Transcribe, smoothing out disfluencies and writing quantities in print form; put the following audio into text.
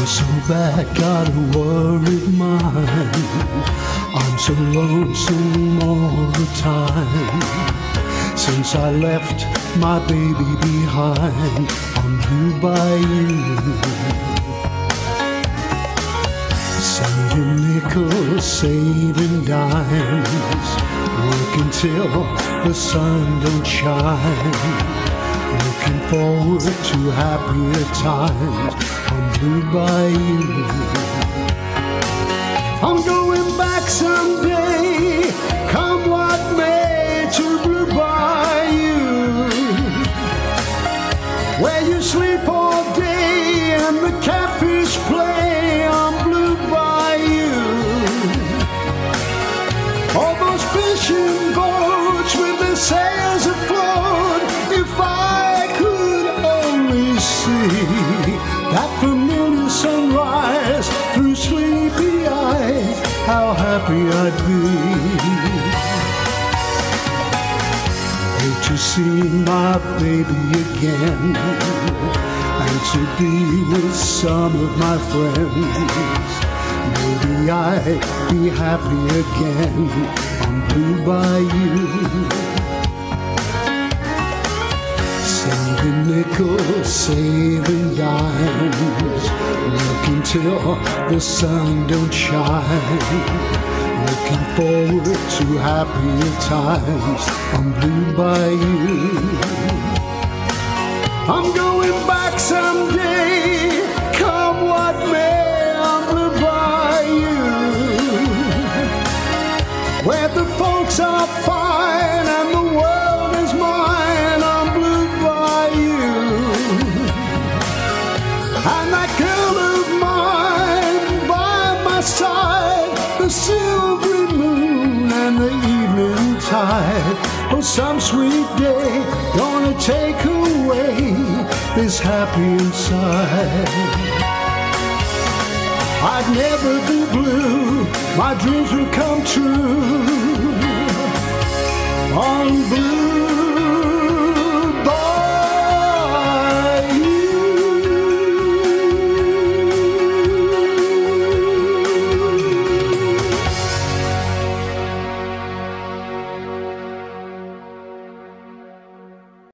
so bad, got a worried mind. I'm so lonesome all the time. Since I left my baby behind on Blue Bayou. Saving nickels, saving dimes, working till the sun don't shine. Looking forward to happier times on Blue Bayou. I'm going back someday, come what may, to Blue Bayou, where you sleep all day and the catfish play on Blue Bayou. All those fishing boats with their sails afloat, if I could only see that familiar sunrise through sleepy eyes, how happy I'd be. Oh, to see my baby again, and to be with some of my friends. Maybe I'd be happy again on Blue Bayou. Saving nickels, saving dimes, working till the sun don't shine. Looking forward to happier times on Blue Bayou. I'm going back someday, come what may, on Blue Bayou, where the folks are fine and the world is mine on Blue Bayou. And that girl of mine by my side, the silvery moon and the evening tide. Oh, some sweet day gonna take away this happy inside. I'd never be blue, my dreams will come true on Blue